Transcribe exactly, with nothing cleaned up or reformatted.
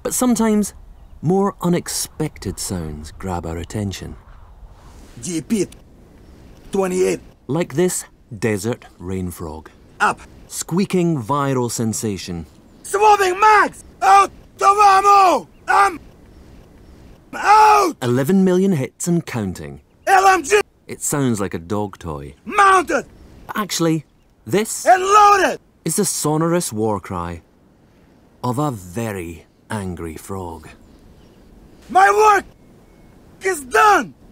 But sometimes more unexpected sounds grab our attention. G P twenty-eight. Like this desert rain frog. Up. Squeaking viral sensation. Swabbing Max! Out of ammo! I'm out! eleven million hits and counting. L M G! It sounds like a dog toy. Mounted! But actually, this And loaded! is the sonorous war cry of a very angry frog. My work is done!